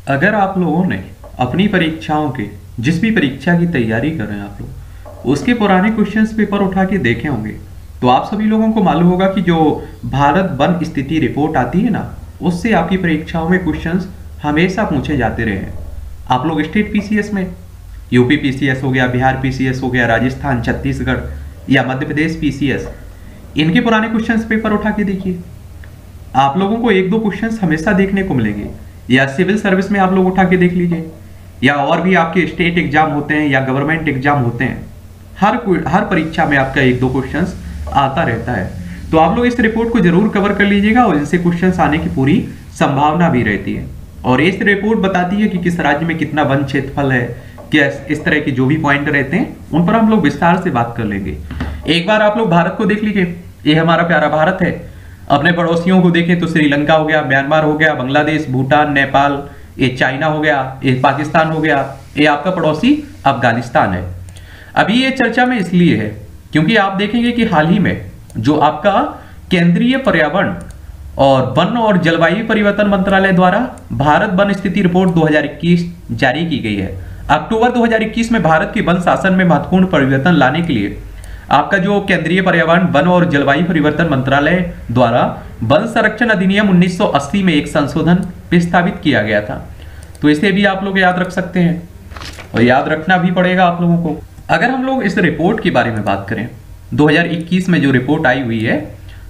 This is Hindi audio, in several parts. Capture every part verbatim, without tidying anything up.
अगर आप लोगों ने अपनी परीक्षाओं के जिस भी परीक्षा की तैयारी कर रहे हैं आप लोग उसके पुराने क्वेश्चंस पेपर उठा के देखे होंगे तो आप सभी लोगों को मालूम होगा कि जो भारत वन स्थिति रिपोर्ट आती है ना उससे आपकी परीक्षाओं में क्वेश्चंस हमेशा पूछे जाते रहे हैं। आप लोग स्टेट पीसीएस में यूपी पीसीएस हो गया, बिहार पीसीएस हो गया, राजस्थान, छत्तीसगढ़ या मध्य प्रदेश पीसीएस, इनके पुराने क्वेश्चंस पेपर उठा के देखिए। आप लोगों को एक दो क्वेश्चंस हमेशा देखने को मिलेंगे, या सिविल सर्विस में आप लोग उठा के देख लीजिए, या और भी आपके स्टेट एग्जाम होते हैं या गवर्नमेंट एग्जाम होते हैं, हर हर परीक्षा में आपका एक दो क्वेश्चंस आता रहता है। तो आप लोग इस रिपोर्ट को जरूर कवर कर लीजिएगा और इनसे क्वेश्चंस आने की पूरी संभावना भी रहती है। और इस रिपोर्ट बताती है कि किस राज्य में कितना वन क्षेत्रफल है, क्या इस तरह के जो भी पॉइंट रहते हैं उन पर हम लोग विस्तार से बात कर लेंगे। एक बार आप लोग भारत को देख लीजिए, ये हमारा प्यारा भारत है। अपने पड़ोसियों को देखें तो श्रीलंका हो गया, म्यांमार हो गया, बांग्लादेश, भूटान, नेपाल, ये चाइना हो गया, ये पाकिस्तान हो गया, ये आपका पड़ोसी अफगानिस्तान है। अभी ये चर्चा में इसलिए है क्योंकि आप देखेंगे कि हाल ही में जो आपका केंद्रीय पर्यावरण और वन और जलवायु परिवर्तन मंत्रालय द्वारा भारत वन स्थिति रिपोर्ट दो हज़ार इक्कीस जारी की गई है। अक्टूबर दो हज़ार इक्कीस में भारत के वन शासन में महत्वपूर्ण परिवर्तन लाने के लिए आपका जो केंद्रीय पर्यावरण वन और जलवायु परिवर्तन मंत्रालय द्वारा वन संरक्षण अधिनियम उन्नीस सौ अस्सी में एक संशोधन प्रस्तावित किया गया था। तो इसे भी आप लोग याद रख सकते हैं और याद रखना भी पड़ेगा आप लोगों को। अगर हम लोग इस रिपोर्ट के बारे में बात करें, दो हज़ार इक्कीस में जो रिपोर्ट आई हुई है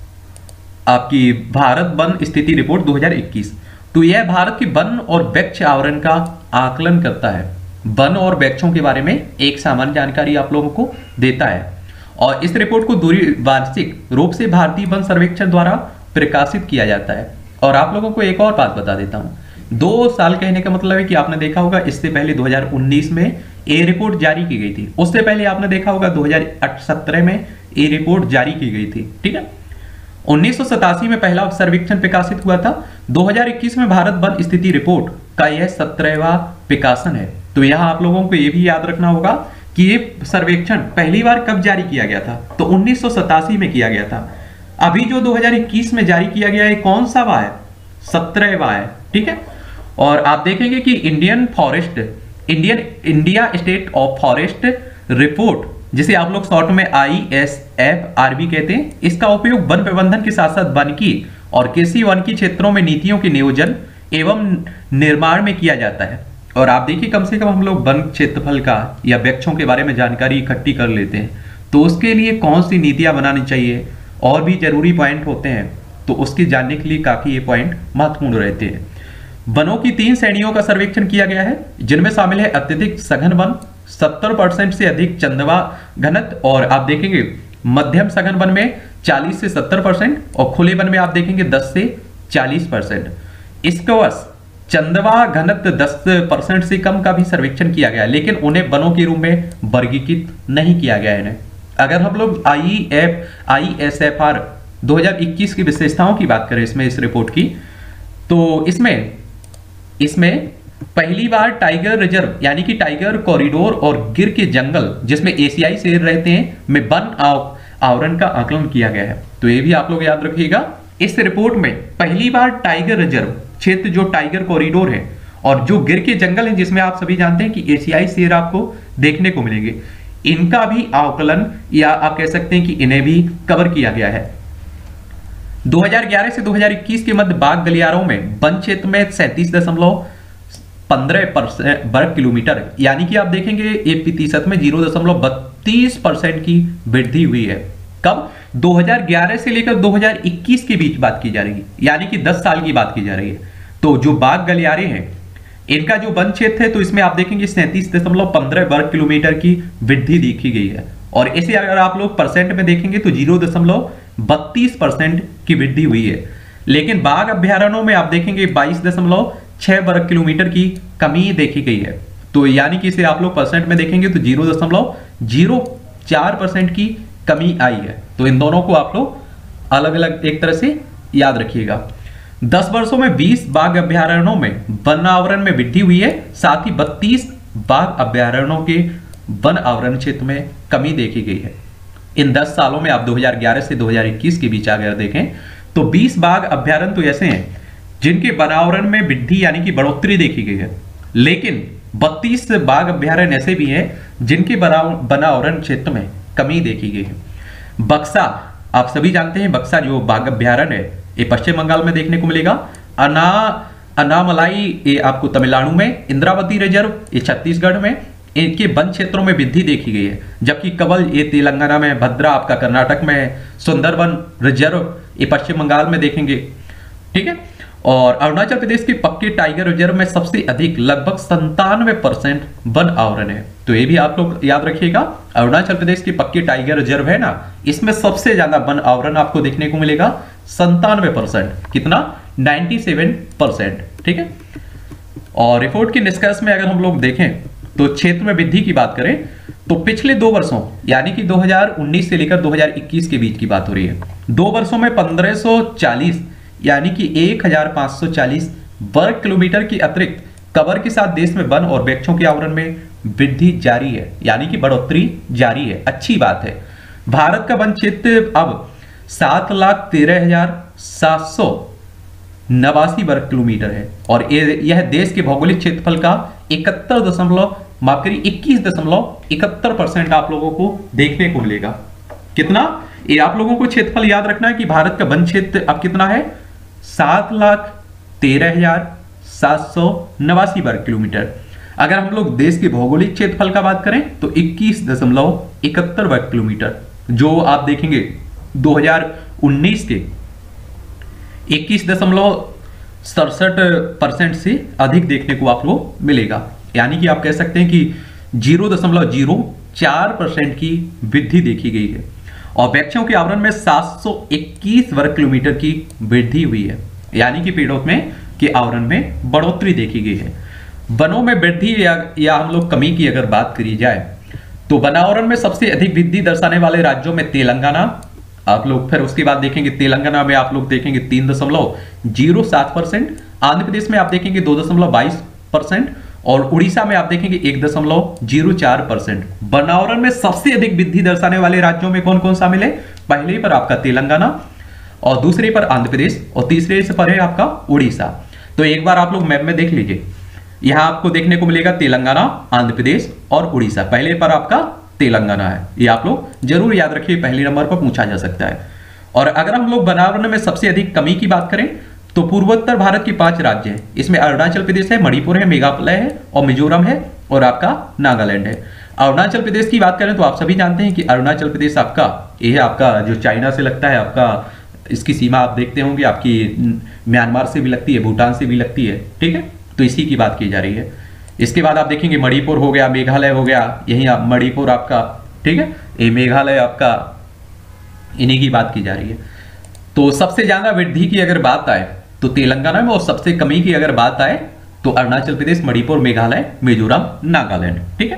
आपकी भारत वन स्थिति रिपोर्ट दो हज़ार इक्कीस, तो यह भारत की वन और वृक्ष आवरण का आकलन करता है। वन और वृक्षों के बारे में एक सामान्य जानकारी आप लोगों को देता है और इस रिपोर्ट को दूरी वार्षिक रूप से भारतीय वन सर्वेक्षण द्वारा प्रकाशित किया जाता है। और आप लोगों को एक और बात बता देता हूं, दो साल कहने का मतलब है कि आपने देखा होगा इससे पहले दो हज़ार उन्नीस में ये रिपोर्ट जारी की गई थी, उससे पहले आपने देखा होगा दो हज़ार सत्रह में ये रिपोर्ट जारी की गई थी। ठीक है, उन्नीस सौ सतासी में पहला सर्वेक्षण प्रकाशित हुआ था। दो हज़ार इक्कीस में भारत वन स्थिति रिपोर्ट का यह सत्रहवां प्रकाशन है। तो यहां आप लोगों को यह भी याद रखना होगा कि ये सर्वेक्षण पहली बार कब जारी किया गया था, तो उन्नीस सौ सतासी में किया गया था। अभी जो दो हज़ार इक्कीस में जारी किया गया है कौन सा वा है, सत्रहवां है। ठीक है, और आप देखेंगे कि Indian forest Indian India state of forest report, जिसे आप लोग शॉर्ट में I S F R B कहते हैं, इसका उपयोग वन प्रबंधन के साथ साथ वनिकी और कृषि वनिकी क्षेत्रों में नीतियों के नियोजन एवं निर्माण में किया जाता है। और आप देखिए कम से कम हम लोग वन क्षेत्रफल का या वृक्षों के बारे में जानकारी इकट्ठी कर लेते हैं तो उसके लिए कौन सी नीतियां बनानी चाहिए और भी जरूरी पॉइंट होते हैं, तो उसके जानने के लिए काफी ये पॉइंट महत्वपूर्ण रहते हैं। वनों की तीन श्रेणियों का सर्वेक्षण किया गया है जिनमें शामिल है अत्यधिक सघन वन, सत्तर परसेंट से अधिक चंदवा घनत्व, और आप देखेंगे मध्यम सघन वन में चालीस से सत्तर परसेंट और खुले वन में आप देखेंगे दस से चालीस परसेंट। इसके वश चंदवा घनत्व दस परसेंट से कम का भी सर्वेक्षण किया गया, लेकिन उन्हें वनों के रूप में वर्गीकृत नहीं किया गया है। अगर हम लोग I F I S F R दो हज़ार इक्कीस की विशेषताओं की बात करें इसमें इस रिपोर्ट की, तो इसमें इसमें पहली बार टाइगर रिजर्व यानी कि टाइगर कॉरिडोर और गिर के जंगल जिसमें एशियाई शेर रहते हैं में वन आवरण का आकलन किया गया है। तो ये भी आप लोग याद रखिएगा, इस रिपोर्ट में पहली बार टाइगर रिजर्व क्षेत्र जो टाइगर कॉरिडोर है और जो गिर के जंगल हैं जिसमें आप सभी जानते हैं कि एशियाई शेर आपको देखने को मिलेंगे, इनका भी आकलन या आप कह सकते हैं कि इन्हें भी कवर किया गया है। दो हज़ार ग्यारह से दो हज़ार इक्कीस के मध्य बाघ गलियारों में वन क्षेत्र में सैंतीस दशमलव पंद्रह वर्ग किलोमीटर यानी कि आप देखेंगे ये प्रतिशत में जीरो दशमलव बत्तीस परसेंट की वृद्धि हुई है। कब? दो हज़ार ग्यारह से लेकर दो हज़ार इक्कीस के बीच बात की जा रही है, यानी कि दस साल की बात की जा रही है। तो जो बाघ गलियारे हैं इनका जो वन क्षेत्र है तो इसमें आप देखेंगे सैंतीस दशमलव पंद्रह वर्ग किलोमीटर की वृद्धि देखी गई है, और इसे अगर आप लोग परसेंट में देखेंगे तो जीरो दशमलव बत्तीस परसेंट की वृद्धि हुई है। लेकिन बाघ अभ्यारण्यों में आप देखेंगे बाईस दशमलव छह वर्ग किलोमीटर की कमी देखी गई है। तो यानी कि इसे आप लोग परसेंट में देखेंगे तो जीरो दशमलव जीरो चार परसेंट की कमी आई है। तो इन दोनों को आप लोग अलग अलग एक तरह से याद रखिएगा। दस वर्षों में बीस बाघ अभ्यारण्यों में वन आवरण में वृद्धि हुई है, साथ ही बत्तीस बाघ अभ्यारण्यों के वन आवरण क्षेत्र में कमी देखी गई है। इन दस सालों में आप दो हज़ार ग्यारह से दो हज़ार इक्कीस के बीच अगर देखें तो बीस बाघ अभ्यारण्य तो ऐसे हैं जिनके वनावरण में वृद्धि यानी कि बढ़ोतरी देखी गई है, लेकिन बत्तीस बाघ अभ्यारण्य ऐसे भी हैं जिनके वनावरण क्षेत्र में कमी देखी गई है। बक्सा, आप सभी जानते हैं बक्सा जो बाघ अभ्यारण्य है ये पश्चिम बंगाल में देखने को मिलेगा। अना अनामलाई ये आपको तमिलनाडु में, इंद्रावती रिजर्व ये छत्तीसगढ़ में, इनके वन क्षेत्रों में वृद्धि देखी गई है। जबकि कवल ये तेलंगाना में, भद्रा आपका कर्नाटक में, सुंदरवन रिजर्व ये पश्चिम बंगाल में देखेंगे। ठीक है, और अरुणाचल प्रदेश के पक्के टाइगर रिजर्व में सबसे अधिक लगभग संतानवे परसेंट वन आवरण है। तो ये भी आप लोग याद रखिएगा, अरुणाचल प्रदेश के पक्के टाइगर रिजर्व है ना, इसमें सबसे ज्यादा वन आवरण आपको देखने को मिलेगा संतानवे परसेंट। कितना? सत्तानवे परसेंट। ठीक है, और रिपोर्ट के निष्कर्ष में अगर हम लोग देखें तो क्षेत्र में वृद्धि की बात करें तो पिछले दो वर्षों यानी कि दो हज़ार उन्नीस से लेकर दो हज़ार इक्कीस के बीच की बात हो रही है। दो वर्षों में पंद्रह सौ चालीस यानी कि एक हज़ार पाँच सौ चालीस वर्ग किलोमीटर की अतिरिक्त कवर के साथ देश में वन और वृक्षों के आवरण में वृद्धि जारी है, यानी कि बढ़ोतरी जारी है। अच्छी बात है। भारत का वन क्षेत्र अब सात लाख तेरह हजार सात सौ नवासी वर्ग किलोमीटर है और यह देश के भौगोलिक क्षेत्रफल का इकहत्तर दशमलव माफ करिए इक्कीस दशमलव इकहत्तर परसेंट आप लोगों को देखने को मिलेगा। कितना? ये आप लोगों को क्षेत्रफल याद रखना है कि भारत का वन क्षेत्र अब कितना है? सात लाख तेरह हजार सात सौ नवासी वर्ग किलोमीटर। अगर हम लोग देश के भौगोलिक क्षेत्रफल का बात करें तो इक्कीस दशमलव इकहत्तर वर्ग किलोमीटर, जो आप देखेंगे दो हज़ार उन्नीस के इक्कीस दशमलव सड़सठ परसेंट से अधिक देखने को आप लोग मिलेगा। यानी कि आप कह सकते हैं कि जीरो दशमलव जीरो चार परसेंट की वृद्धि देखी गई है और वृक्षों के आवरण में सात सौ इक्कीस वर्ग किलोमीटर की वृद्धि हुई है, यानी कि पेड़ों में के आवरण में बढ़ोतरी देखी गई है। वनों में वृद्धि या, या हम लोग कमी की अगर बात करी जाए तो वनावरण में सबसे अधिक वृद्धि दर्शाने वाले राज्यों में तेलंगाना, आप लोग फिर उसके बाद देखेंगे तेलंगाना में आप लोग देखेंगे तीन दशमलव जीरो सात परसेंट, आंध्र प्रदेश में आप देखेंगे दो दशमलव बाईस परसेंट और उड़ीसा में आप देखेंगे एक दशमलव जीरो चार परसेंट। वनावरण में सबसे अधिक वृद्धि दर्शाने वाले राज्यों में कौन कौन शामिल है? पहले पर आपका तेलंगाना और दूसरे पर आंध्र प्रदेश और तीसरे पर है आपका उड़ीसा। तो एक बार आप लोग मैप में देख लीजिए, यहां आपको देखने को मिलेगा तेलंगाना, आंध्र प्रदेश और उड़ीसा। पहले पर आपका तेलंगाना है, ये आप लोग जरूर याद रखिए, पहले नंबर पर पूछा जा सकता है। और अगर हम लोग वनावरण में सबसे अधिक कमी की बात करें तो पूर्वोत्तर भारत के पांच राज्य हैं, इसमें अरुणाचल प्रदेश है, मणिपुर है, मेघालय है और मिजोरम है और आपका नागालैंड है। अरुणाचल प्रदेश की बात करें तो आप सभी जानते हैं कि अरुणाचल प्रदेश आपका ये है, आपका जो चाइना से लगता है, आपका इसकी सीमा आप देखते होंगे, आपकी म्यांमार से भी लगती है, भूटान से भी लगती है। ठीक है, तो इसी की बात की जा रही है। इसके बाद आप देखेंगे मणिपुर हो गया, मेघालय हो गया, यही आप मणिपुर आपका, ठीक है, ये मेघालय आपका, इन्हीं की बात की जा रही है। तो सबसे ज्यादा वृद्धि की अगर बात आए तो तेलंगाना में और सबसे कमी की अगर बात आए तो अरुणाचल प्रदेश, मणिपुर, मेघालय, मिजोरम, नागालैंड। ठीक है,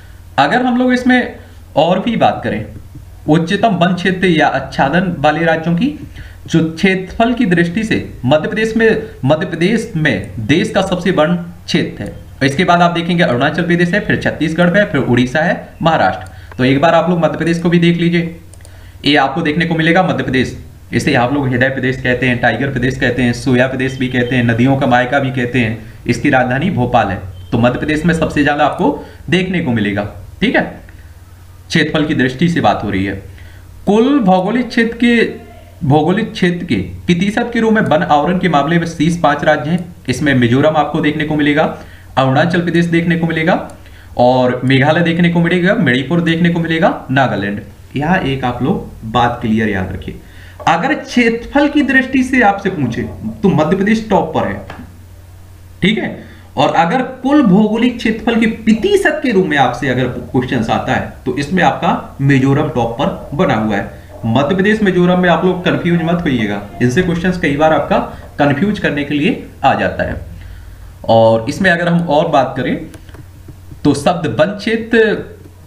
अगर हम लोग इसमें और भी बात करें उच्चतम वन क्षेत्र या आच्छादन वाले राज्यों की, जो क्षेत्रफल की दृष्टि से मध्य प्रदेश में मध्य प्रदेश में देश का सबसे बड़ा क्षेत्र है। इसके बाद आप देखेंगे अरुणाचल प्रदेश है, फिर छत्तीसगढ़ है, फिर उड़ीसा है, महाराष्ट्र। तो एक बार आप लोग मध्य प्रदेश को भी देख लीजिए, ये आपको देखने को मिलेगा मध्य प्रदेश। इसे आप लोग हृदय प्रदेश कहते हैं, टाइगर प्रदेश कहते हैं, सोया प्रदेश भी कहते हैं, नदियों का मायका भी कहते हैं। इसकी राजधानी भोपाल है। तो मध्य प्रदेश में सबसे ज्यादा आपको देखने को मिलेगा। ठीक है, क्षेत्रफल की दृष्टि से बात हो रही है। कुल भौगोलिक क्षेत्र के भौगोलिक क्षेत्र के प्रतिशत के रूप में वन आवरण के मामले में शीर्ष पांच राज्य हैं। इसमें मिजोरम आपको देखने को मिलेगा, अरुणाचल प्रदेश देखने को मिलेगा और मेघालय देखने को मिलेगा, मणिपुर देखने को मिलेगा, नागालैंड। यहां एक आप लोग बात क्लियर याद रखिए, अगर क्षेत्रफल की दृष्टि से आपसे पूछे तो मध्य प्रदेश टॉप पर है। ठीक है, और अगर कुल भौगोलिक क्षेत्रफल के प्रतिशत के रूप में आपसे अगर क्वेश्चन आता है तो इसमें आपका मिजोरम टॉप पर बना हुआ है। मध्य प्रदेश, मिजोरम में आप लोग कंफ्यूज मत होइएगा, इनसे क्वेश्चंस कई बार आपका कंफ्यूज करने के लिए आ जाता है। और इसमें अगर हम और बात करें तो शब्द वन क्षेत्र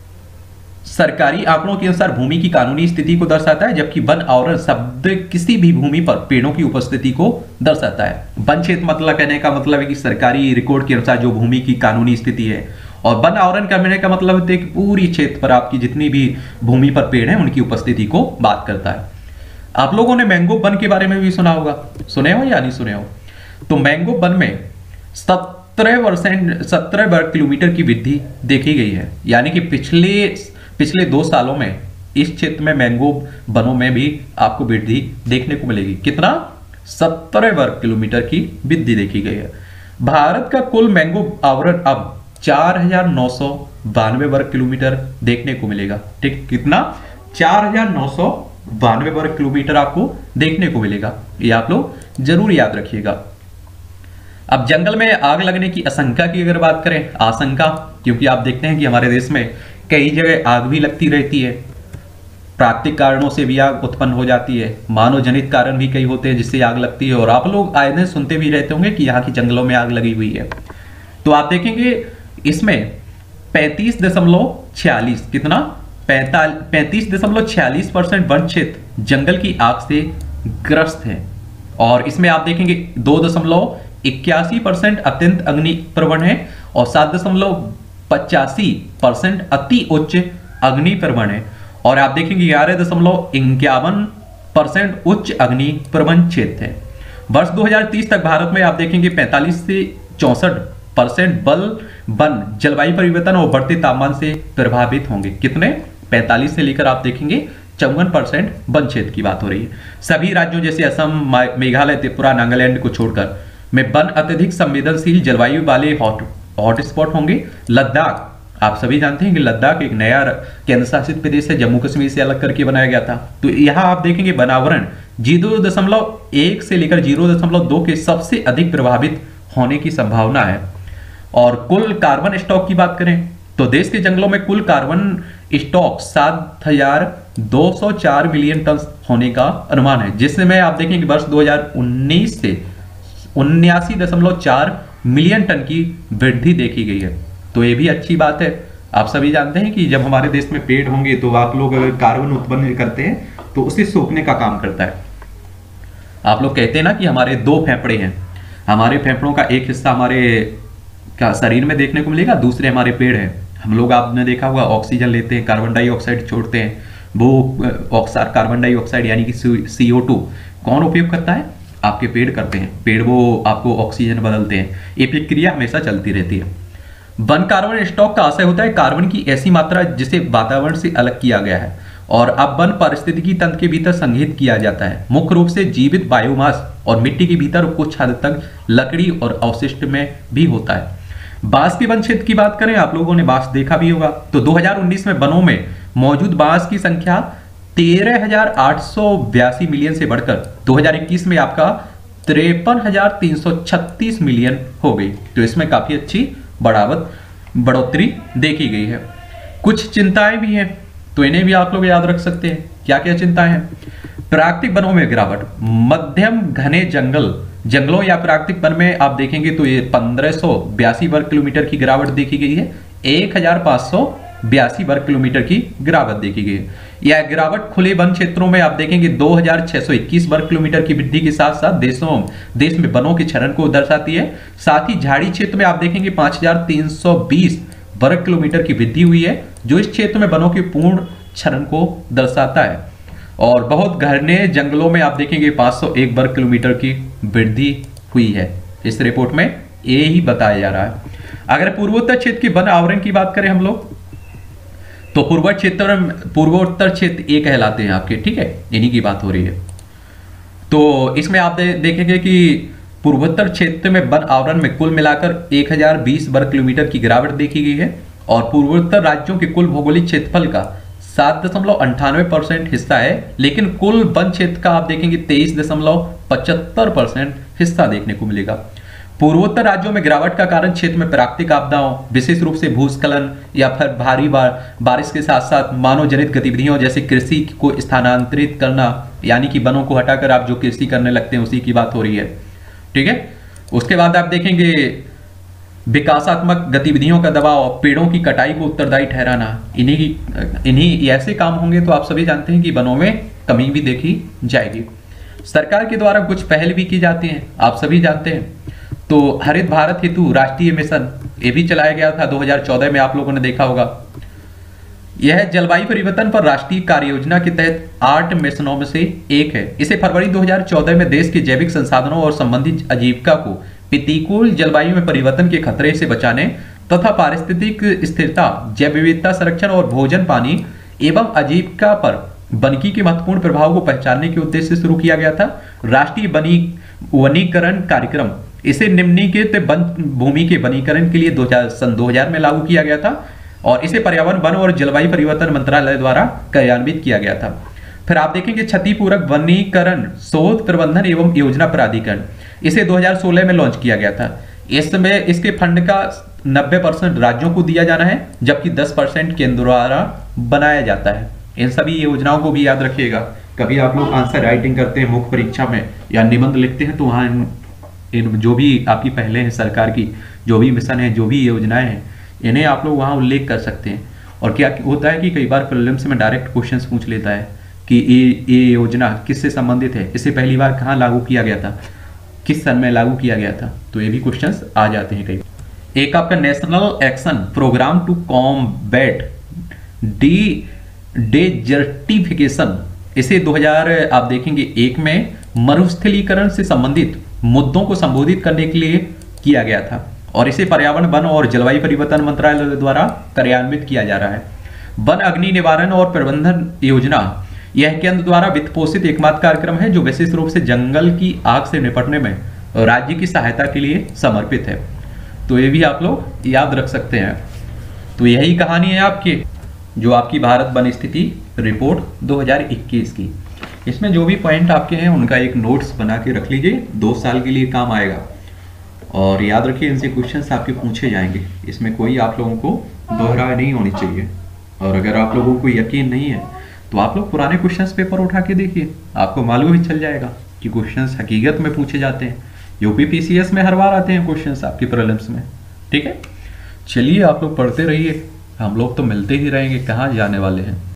सरकारी आंकड़ों के अनुसार भूमि की कानूनी स्थिति को दर्शाता है, जबकि वन आवरण शब्द किसी भी भूमि पर पेड़ों की उपस्थिति को दर्शाता है। वन क्षेत्र मतलब कहने का मतलब है कि सरकारी रिकॉर्ड के अनुसार जो भूमि की कानूनी स्थिति है, और वन आवरण करने का मतलब है कि पूरी क्षेत्र पर आपकी जितनी भी भूमि पर पेड़ हैं उनकी उपस्थिति को बात करता है। आप लोगों ने मैंग्रोव वन के बारे में भी सुना होगा, सुने हो या नहीं सुने हो? तो मैंग्रोव वन में सत्रह परसेंट सत्रह वर्ग किलोमीटर की वृद्धि देखी गई है। यानी कि पिछले पिछले दो सालों में इस क्षेत्र में मैंग्रोव वनों में भी आपको वृद्धि देखने को मिलेगी। कितना? सत्रह वर्ग किलोमीटर की वृद्धि देखी गई है। भारत का कुल मैंग्रोव आवरण अब चार हजार नौ सौ बानवे वर्ग किलोमीटर देखने को मिलेगा। ठीक, कितना? चार हजार नौ सौ बानवे वर्ग किलोमीटर आपको देखने को मिलेगा। ये आप लोग जरूर याद रखिएगा। अब जंगल में आग लगने की आशंका की अगर बात करें, आशंका, क्योंकि आप देखते हैं कि हमारे देश में कई जगह आग भी लगती रहती है। प्राकृतिक कारणों से भी आग उत्पन्न हो जाती है, मानव जनित कारण भी कई होते हैं जिससे आग लगती है। और आप लोग आए दिन सुनते भी रहते होंगे कि यहाँ की जंगलों में आग लगी हुई है। तो आप देखेंगे इसमें पैंतीस दशमलव छियालीस कितना पैंतीस दशमलव छियालीस परसेंट वन क्षेत्र जंगल की आग से ग्रस्त है। और इसमें आप देखेंगे दो दशमलव इक्यासी परसेंट अत्यंत अग्नि प्रवण है और सात दशमलव पचासी परसेंट अति उच्च अग्नि प्रवण है। और आप देखेंगे ग्यारह दशमलव इक्यावन परसेंट उच्च अग्नि प्रवण क्षेत्र है। वर्ष दो हजार तीस तक भारत में आप देखेंगे पैंतालीस से चौसठ परसेंट बल वन जलवायु परिवर्तन और बढ़ते तापमान से प्रभावित होंगे। कितने? पैंतालीस से लेकर आप देखेंगे चौवन परसेंट वन क्षेत्र की बात हो रही है। सभी राज्यों जैसे असम, मेघालय, त्रिपुरा, नागालैंड को छोड़कर में वन अत्यधिक संवेदनशील जलवायु वाले हॉट हॉटस्पॉट होंगे। लद्दाख, आप सभी जानते हैं कि लद्दाख एक नया केंद्र शासित प्रदेश है, जम्मू कश्मीर से अलग करके बनाया गया था। तो यहाँ आप देखेंगे वनावरण जीरो दशमलव एक से लेकर जीरो दशमलव दो के सबसे अधिक प्रभावित होने की संभावना है। और कुल कार्बन स्टॉक की बात करें तो देश के जंगलों में कुल कार्बन स्टॉक सात हजार दो सौ चार मिलियन टन होने का अनुमान है, जिसमें आप देखेंगे वर्ष दो हजार उन्नीस से उन्यासी दशमलव चार मिलियन टन की वृद्धि देखी गई है। तो ये भी अच्छी बात है। आप सभी जानते हैं कि जब हमारे देश में पेड़ होंगे तो आप लोग अगर कार्बन उत्पन्न करते हैं तो उसे सोखने का काम करता है। आप लोग कहते हैं ना कि हमारे दो फेफड़े हैं, हमारे फेफड़ों का एक हिस्सा हमारे का शरीर में देखने को मिलेगा, दूसरे हमारे पेड़ हैं। हम लोग, आपने देखा होगा, ऑक्सीजन लेते हैं, कार्बन डाइऑक्साइड छोड़ते हैं। वो ऑक्साइड कार्बन डाइऑक्साइड यानी कि सी ओ टू कौन उपयोग करता है? आपके पेड़ करते हैं। पेड़ वो आपको ऑक्सीजन बदलते हैं। ये प्रक्रिया हमेशा चलती रहती है। वन कार्बन स्टॉक का आशय होता है कार्बन की ऐसी मात्रा जिसे वातावरण से अलग किया गया है और अब वन पारिस्थितिकी तंत्र के भीतर संग्रहित किया जाता है, मुख्य रूप से जीवित बायोमास और मिट्टी के भीतर, कुछ हद तक लकड़ी और अवशिष्ट में भी होता है। बांस के वन क्षेत्र की बात करें, आप लोगों ने बांस देखा भी होगा, तो दो हजार उन्नीस में वनों में मौजूद बांस की संख्या तेरह हजार आठ सौ बयासी मिलियन से बढ़कर दो हजार इक्कीस में आपका तिरपन हजार तीन सौ छत्तीस मिलियन हो गई। तो इसमें काफी अच्छी बढ़ावत बढ़ोतरी देखी गई है। कुछ चिंताएं भी हैं तो इन्हें भी आप लोग याद रख सकते हैं। क्या क्या चिंताएं हैं? प्राकृतिक वनों में गिरावट, मध्यम घने जंगल जंगलों या प्राकृतिक वन में आप देखेंगे तो ये पंद्रह सौ बयासी वर्ग किलोमीटर की गिरावट देखी गई है। एक हजार पांच सौ बयासी वर्ग किलोमीटर की गिरावट देखी गई है। यह गिरावट खुले वन क्षेत्रों में आप देखेंगे दो हजार छह सौ इक्कीस वर्ग किलोमीटर की वृद्धि के साथ साथ देशों देश में वनों के क्षरण को दर्शाती है। साथ ही झाड़ी क्षेत्र में आप देखेंगे पांच हजार तीन सौ बीस वर्ग किलोमीटर की वृद्धि हुई है, जो इस क्षेत्र में वनों के पूर्ण क्षरण को दर्शाता है। और बहुत घने जंगलों में आप देखेंगे पांच सौ एक वर्ग किलोमीटर की वृद्धि हुई है। इस रिपोर्ट में ये ही बताया जा रहा है। अगर पूर्वोत्तर क्षेत्र के वन आवरण की बात करें हम लोग, तो पूर्वोत्तर क्षेत्र पूर्वोत्तर क्षेत्र ये कहलाते हैं आपके, ठीक है, इन्हीं की बात हो रही है। तो इसमें आप दे, देखेंगे कि पूर्वोत्तर क्षेत्र में वन आवरण में कुल मिलाकर एक हजार बीस वर्ग किलोमीटर की गिरावट देखी गई है और पूर्वोत्तर राज्यों के कुल भौगोलिक क्षेत्रफल का सात दशमलव अंठानवे परसेंट हिस्सा है, लेकिन कुल वन क्षेत्र का आप देखेंगे तेईस दशमलव पचहत्तर परसेंट हिस्सा देखने को मिलेगा। पूर्वोत्तर राज्यों में गिरावट का कारण क्षेत्र में प्राकृतिक आपदाओं, विशेष रूप से भूस्खलन या फिर भारी बार बारिश के साथ साथ मानव जनित गतिविधियों जैसे कृषि को स्थानांतरित करना, यानी कि वनों को हटाकर आप जो कृषि करने लगते हैं उसी की बात हो रही है, ठीक है। उसके बाद आप देखेंगे विकासात्मक गतिविधियों का दबाव, पेड़ों की कटाई को उत्तरदायी ठहराना, इन्हीं की इन्हीं ऐसे काम होंगे तो आप सभी जानते हैं कि वनों में कमी भी देखी जाएगी। सरकार के द्वारा कुछ पहल भी की जाती हैं, आप सभी जानते हैं। तो हरित भारत हेतु राष्ट्रीय मिशन ये भी चलाया गया था दो हजार चौदह में, आप लोगों ने देखा होगा। यह जलवायु परिवर्तन पर राष्ट्रीय कार्य योजना के तहत आठ मिशनों में से एक है। इसे फरवरी दो हज़ार चौदह में देश के जैविक संसाधनों और संबंधित आजीविका को प्रतिकूल जलवायु में परिवर्तन के खतरे से बचाने तथा पारिस्थितिक स्थिरता, जैव विविधता संरक्षण और भोजन पानी एवं आजीविका पर वनिकी के महत्वपूर्ण प्रभाव को पहचानने के उद्देश्य से शुरू किया गया था। राष्ट्रीय वनी वनीकरण कार्यक्रम इसे निम्नलिखित वन भूमि के वनीकरण के लिए दो हजार सन दो हज़ार में लागू किया गया था और इसे पर्यावरण, वन और जलवायु परिवर्तन मंत्रालय द्वारा कार्यान्वित किया गया था। फिर आप देखेंगे क्षतिपूरक वनीकरण शोध प्रबंधन एवं योजना प्राधिकरण, इसे दो हज़ार सोलह में लॉन्च किया गया था। इसमें इसके फंड का नब्बे परसेंट राज्यों को दिया जाना है, जबकि दस परसेंट केंद्र द्वारा बनाया जाता है। इन सभी योजनाओं को भी याद रखिएगा। कभी आप लोग आंसर राइटिंग करते हैं मुख्य परीक्षा में या निबंध लिखते हैं तो वहाँ इन, इन जो भी आपकी पहले हैं सरकार की जो भी मिशन है, जो भी योजनाएं हैं, इन्हें आप लोग वहाँ उल्लेख कर सकते हैं। और क्या होता है कि कई बार प्रीलिम्स में डायरेक्ट क्वेश्चंस पूछ लेता है कि ये ये योजना किससे संबंधित है, इसे पहली बार कहाँ लागू किया गया था, किस सन में लागू किया गया था, तो ये भी क्वेश्चंस आ जाते हैं कई। एक आपका national action programme to combat the desertification, इसे दो हज़ार आप देखेंगे एक में मरुस्थलीकरण से संबंधित मुद्दों को संबोधित करने के लिए किया गया था और इसे पर्यावरण, वन और जलवायु परिवर्तन मंत्रालय द्वारा कार्यान्वित किया जा रहा है। वन अग्नि निवारण और प्रबंधन योजना यह केंद्र द्वारा वित्त पोषित एकमात्र कार्यक्रम है जो विशेष रूप से जंगल की आग से निपटने में राज्य की सहायता के लिए समर्पित है। तो ये भी आप लोग याद रख सकते हैं। तो यही कहानी है आपकी जो आपकी भारत वन स्थिति रिपोर्ट दो हज़ार इक्कीस की। इसमें जो भी पॉइंट आपके हैं उनका एक नोट्स बना के रख लीजिए, दो साल के लिए काम आएगा। और याद रखिए इनसे क्वेश्चंस आपके पूछे जाएंगे, इसमें कोई आप लोगों को दोहराई नहीं होनी चाहिए। और अगर आप लोगों को यकीन नहीं है तो आप लोग पुराने क्वेश्चंस पेपर उठा के देखिए, आपको मालूम ही चल जाएगा कि क्वेश्चंस हकीकत में पूछे जाते हैं। यूपी पीसीएस में हर बार आते हैं क्वेश्चंस आपके प्रीलिम्स में। ठीक है, चलिए आप लोग पढ़ते रहिए, हम लोग तो मिलते ही रहेंगे, कहाँ जाने वाले हैं।